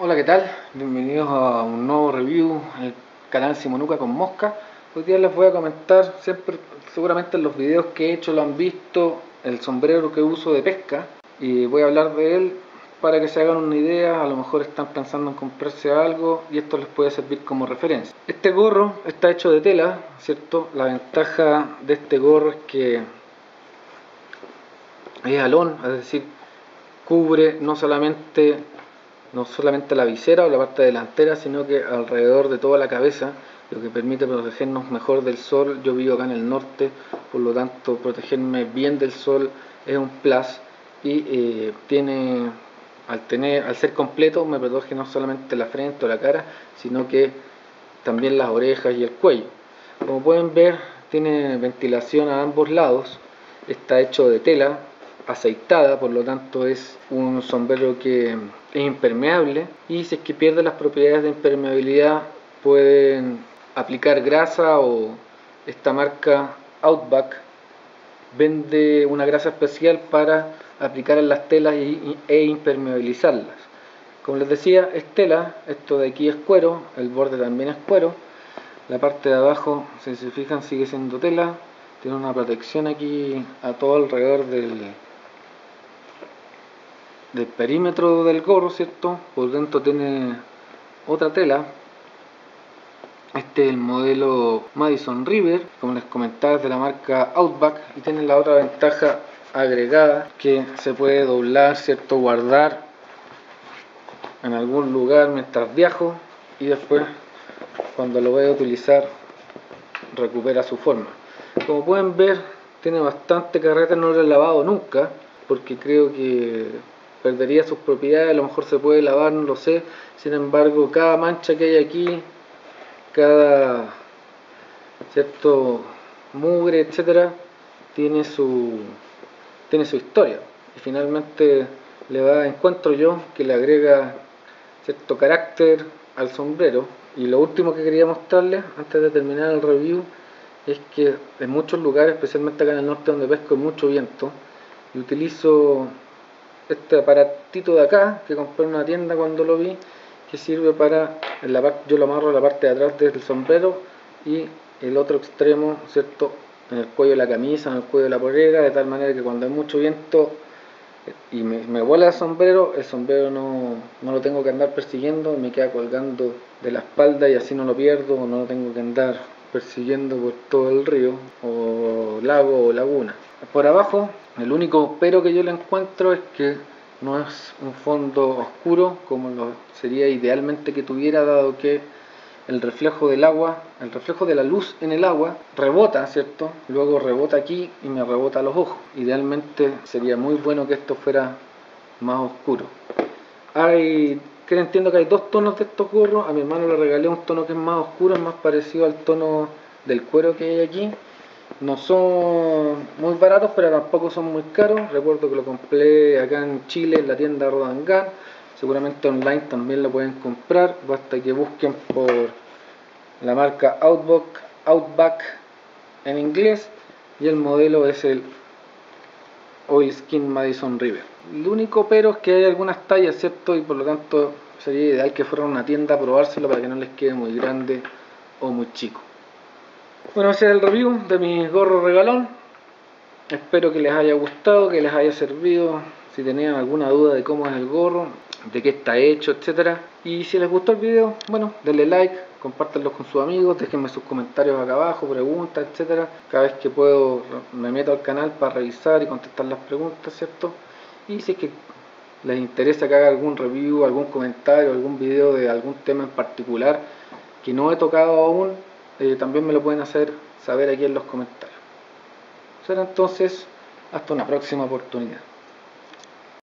Hola, ¿qué tal? Bienvenidos a un nuevo review en el canal Simonuca con Mosca. Hoy día les voy a comentar, seguramente en los videos que he hecho lo han visto, el sombrero que uso de pesca, y voy a hablar de él para que se hagan una idea. A lo mejor están pensando en comprarse algo y esto les puede servir como referencia. Este gorro está hecho de tela, ¿cierto? La ventaja de este gorro es que es alón, es decir, cubre no solamente la visera o la parte delantera, sino que alrededor de toda la cabeza, lo que permite protegernos mejor del sol. Yo vivo acá en el norte, por lo tanto protegerme bien del sol es un plus, y al ser completo me protege no solamente la frente o la cara, sino que también las orejas y el cuello. Como pueden ver, tiene ventilación a ambos lados, está hecho de tela aceitada, por lo tanto es un sombrero que es impermeable, y si es que pierde las propiedades de impermeabilidad pueden aplicar grasa, o esta marca Outback vende una grasa especial para aplicar en las telas e impermeabilizarlas. Como les decía, es tela, esto de aquí es cuero, el borde también es cuero, la parte de abajo, si se fijan, sigue siendo tela, tiene una protección aquí a todo alrededor del perímetro del gorro, ¿cierto? Por dentro tiene otra tela. Este es el modelo Madison River, como les comentaba, es de la marca Outback, y tiene la otra ventaja agregada, que se puede doblar, ¿cierto? Guardar en algún lugar mientras viajo, y después cuando lo voy a utilizar recupera su forma. Como pueden ver, tiene bastante carrete, no lo he lavado nunca porque creo que perdería sus propiedades. A lo mejor se puede lavar, no lo sé. Sin embargo, cada mancha que hay aquí, cada cierto mugre, etcétera, tiene su historia, y finalmente encuentro yo que le agrega cierto carácter al sombrero. Y lo último que quería mostrarles antes de terminar el review es que en muchos lugares, especialmente acá en el norte donde pesco, hay mucho viento, y utilizo este aparatito de acá que compré en una tienda cuando lo vi, que sirve para, yo lo amarro a la parte de atrás del sombrero, y el otro extremo, ¿cierto?, en el cuello de la camisa, en el cuello de la polera, de tal manera que cuando hay mucho viento y me vuela el sombrero no lo tengo que andar persiguiendo, me queda colgando de la espalda, y así no lo pierdo, no lo tengo que andar persiguiendo por todo el río o lago o laguna. Por abajo, el único pero que yo le encuentro es que no es un fondo oscuro como lo sería idealmente que tuviera, dado que el reflejo del agua, el reflejo de la luz en el agua rebota, ¿cierto? Luego rebota aquí y me rebota a los ojos. Idealmente sería muy bueno que esto fuera más oscuro. Entiendo que hay dos tonos de estos gorros. A mi hermano le regalé un tono que es más oscuro, es más parecido al tono del cuero que hay aquí. No son muy baratos, pero tampoco son muy caros. Recuerdo que lo compré acá en Chile, en la tienda Rodangan. Seguramente online también lo pueden comprar. Basta que busquen por la marca Outback en inglés, y el modelo es el Oilskin Madison River. El único pero es que hay algunas tallas, ¿cierto? Y por lo tanto sería ideal que fueran a una tienda a probárselo para que no les quede muy grande o muy chico. Bueno, ese es el review de mi gorro regalón. Espero que les haya gustado, que les haya servido. Si tenían alguna duda de cómo es el gorro, de qué está hecho, etcétera. Y si les gustó el video, bueno, denle like, compártanlo con sus amigos, déjenme sus comentarios acá abajo, preguntas, etcétera. Cada vez que puedo me meto al canal para revisar y contestar las preguntas, ¿cierto? Y si es que les interesa que haga algún review, algún comentario, algún video de algún tema en particular que no he tocado aún, también me lo pueden hacer saber aquí en los comentarios. Será entonces hasta una próxima oportunidad.